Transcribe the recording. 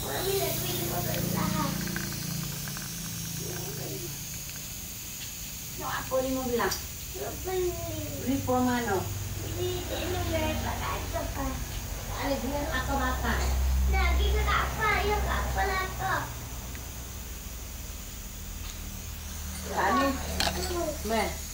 Mami nak duit 15. Nak apa 15? Nak beli. Beli puan mana? Beli tekno dari Pak Kata, Pak. Ada guna atau makan? Nak pergi ke kapal, ya kapal atau. Kami, men.